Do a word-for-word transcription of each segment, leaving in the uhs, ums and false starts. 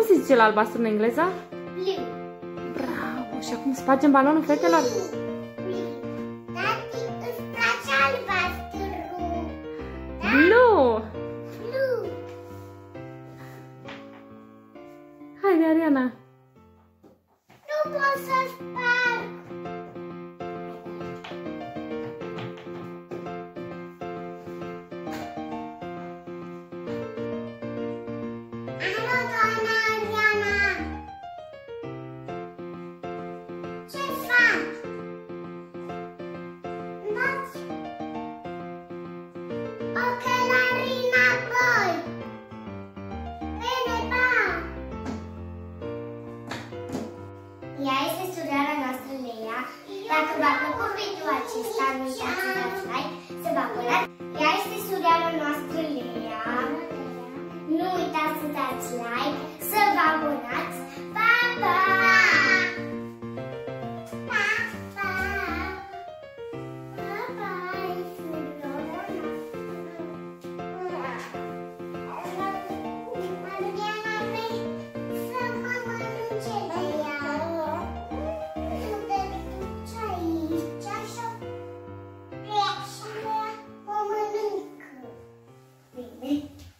se zice la albastru în engleză? Blue. Bravo! Și acum spargem balonul, fetelor? Tati, îți place albastru. Blue! Blue. Haide, Ariana! Nu pot să sparg. Alo, doamna Ariana. Ce faci? Dați ochelarii înapoi. Bine, pa! Ea este surioara noastră, Leia. Dacă v-a plăcut video acesta, nu uitați să dați like, să vă abonați. Ea este surioara noastră, Leia. Nu uitați să dați like, să vă abonați. Pa, pa! Pa, pa! Pa, pa, surioara noastră. Mariana, vrei să mă mănânce de ea? Să te duci aici, așa? Și ea mă mănâncă. Bine?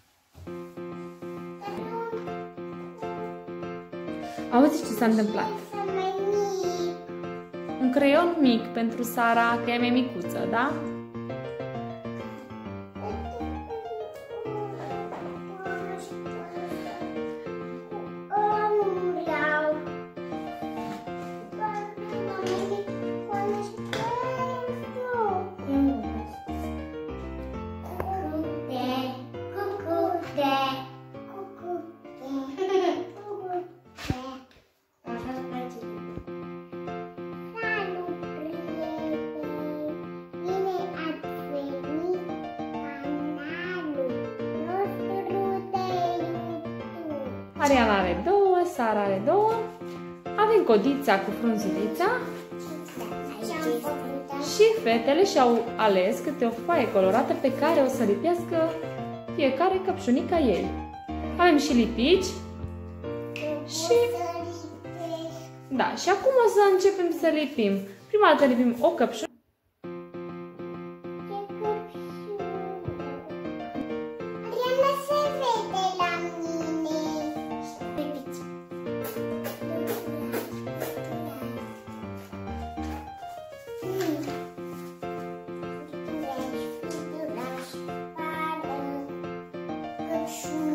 Auzi ce s-a întâmplat? Să mai mic. Un creion mic pentru Sara, că e mai micuță, da? Ariana are două, Sara are două. Avem codița cu frunzulița. Și fetele și-au ales câte o foaie colorată pe care o să lipească fiecare căpșunica ei. Avem și lipici. Și... Da, și acum o să începem să lipim. Prima dată lipim o căpșunică. Căpșuni.